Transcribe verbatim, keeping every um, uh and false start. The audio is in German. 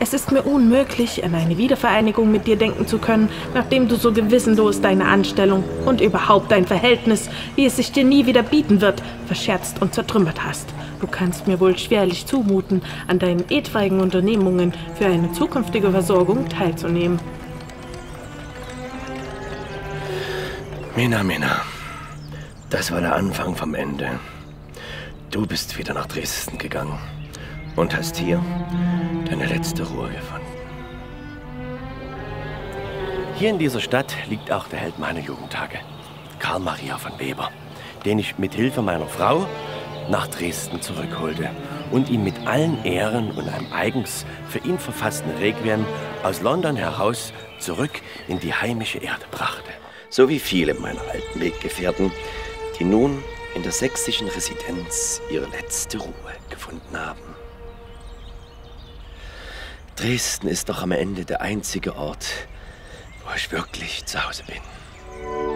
Es ist mir unmöglich, an eine Wiedervereinigung mit dir denken zu können, nachdem du so gewissenlos deine Anstellung und überhaupt dein Verhältnis, wie es sich dir nie wieder bieten wird, verscherzt und zertrümmert hast. Du kannst mir wohl schwerlich zumuten, an deinen etwaigen Unternehmungen für eine zukünftige Versorgung teilzunehmen. Mina, Mina, das war der Anfang vom Ende. Du bist wieder nach Dresden gegangen und hast hier deine letzte Ruhe gefunden. Hier in dieser Stadt liegt auch der Held meiner Jugendtage, Karl Maria von Weber, den ich mit Hilfe meiner Frau nach Dresden zurückholte und ihn mit allen Ehren und einem eigens für ihn verfassten Requiem aus London heraus zurück in die heimische Erde brachte. So wie viele meiner alten Weggefährten, die nun in der sächsischen Residenz ihre letzte Ruhe gefunden haben. Dresden ist doch am Ende der einzige Ort, wo ich wirklich zu Hause bin.